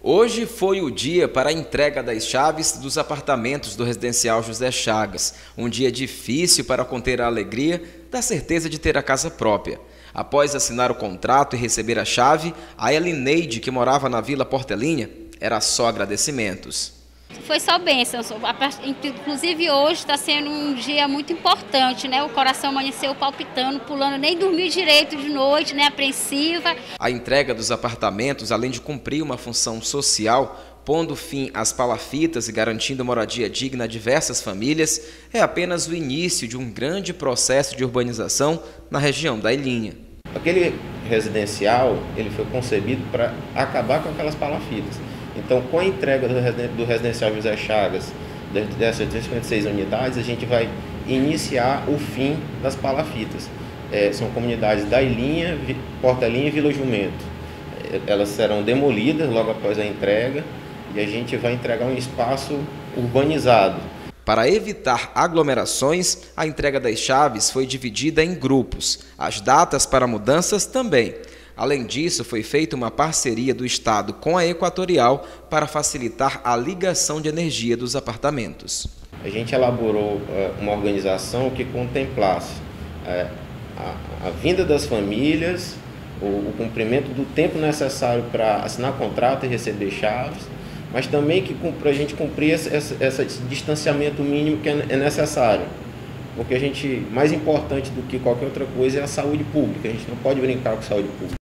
Hoje foi o dia para a entrega das chaves dos apartamentos do residencial José Chagas. Um dia difícil para conter a alegria da certeza de ter a casa própria. Após assinar o contrato e receber a chave, a Elineide, que morava na Vila Portelinha, era só agradecimentos. Foi só bênção, inclusive hoje está sendo um dia muito importante, né? O coração amanheceu palpitando, pulando, nem dormiu direito de noite, né? Apreensiva. A entrega dos apartamentos, além de cumprir uma função social, pondo fim às palafitas e garantindo moradia digna a diversas famílias, é apenas o início de um grande processo de urbanização na região da Ilhinha. Aquele residencial ele foi concebido para acabar com aquelas palafitas. Então, com a entrega do residencial José Chagas, dessas 256 unidades, a gente vai iniciar o fim das palafitas. São comunidades da Ilhinha, Portelinha e Vila Jumento. Elas serão demolidas logo após a entrega e a gente vai entregar um espaço urbanizado. Para evitar aglomerações, a entrega das chaves foi dividida em grupos. As datas para mudanças também. Além disso, foi feita uma parceria do Estado com a Equatorial para facilitar a ligação de energia dos apartamentos. A gente elaborou uma organização que contemplasse a vinda das famílias, o cumprimento do tempo necessário para assinar contrato e receber chaves, mas também que para a gente cumprir esse distanciamento mínimo que é necessário. Porque mais importante do que qualquer outra coisa é a saúde pública. A gente não pode brincar com saúde pública.